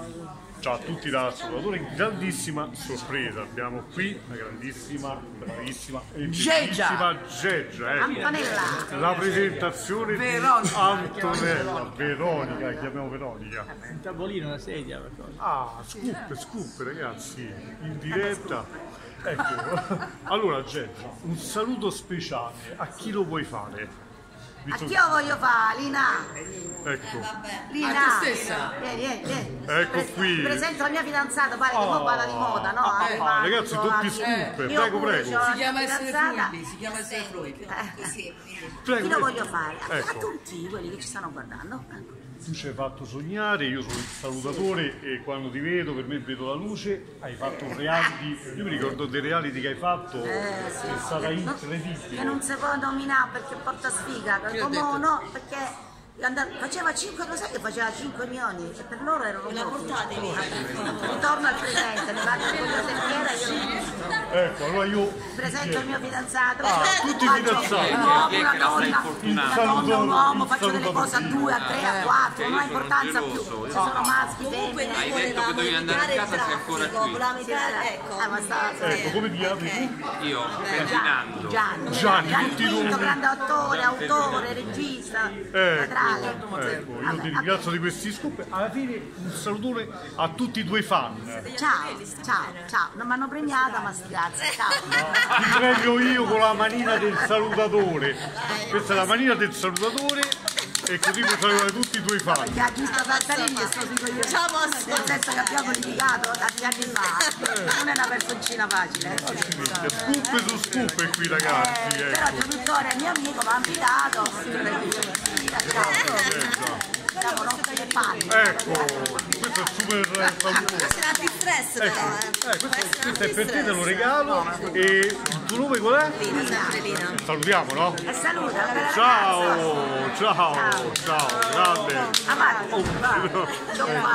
Ciao a tutti da Salvatore, grandissima sorpresa, abbiamo qui una grandissima, bravissima e bellissima Geggia, ecco. Antonella. La presentazione Veronica. di Antonella, Veronica, la chiamiamo Veronica. Un tavolino, una sedia, qualcosa. Ah, scoop ragazzi, in diretta. Ecco, allora Geggia, un saluto speciale, a chi lo vuoi fare? A chi lo voglio fare? Lina! Ecco, Lina! A te stessa. Vieni. ecco qui. Presento la mia fidanzata, pare che mo parla di moda, no? Ragazzi, doppi scoop, prego. Si chiama essere fluidi, si chiama essere fluidi. Chi lo voglio fare? A Ecco. tutti quelli che ci stanno guardando. Tu ci hai fatto sognare, io sono il salutatore e quando ti vedo, per me vedo la luce, hai fatto un reality, io mi ricordo dei reality che hai fatto, è stata incredibile. Che non si può nominare perché porta sfiga, come no, perché faceva 5, lo sai che faceva 5 milioni e per loro erano molti. Ritorno al presente, ne vado con la terziera, io Ecco, allora io presento il mio fidanzato, tutti i fidanzati. un uomo, una donna, un uomo, faccio delle cose a 2, a 3, a 4, non ha importanza più, se sono maschi, femmine. Hai detto che dovevi andare a casa, sei ancora qui. Ecco, come ti chiami tu? Io, Ferdinando. Gianni, tutti i Quinto, nomi. grande attore, autore, regista, teatrale. Ecco, io ti ringrazio di questi scoop. Alla fine un salutone a tutti i tuoi fan. Ciao, non mi hanno premiata ma sti cazzi, ciao. Ti premio io con la manina del salutatore. Questa è la manina del salutatore e così puoi salutare tutti i tuoi fan. Che ha visto Tartarini e sto dico io. Nel senso che abbiamo litigato tanti anni fa. Non è una personcina facile. Scoop su scoop qui ragazzi. Però il produttore è mio amico, mi ha invitato. Siamo rotte le palle. Ecco, questo è super favoloso. Questo è per te, te lo regalo. E il tuo nome qual è? Lina. Salutiamo, no? E saluta, Ciao, grande. Avanti.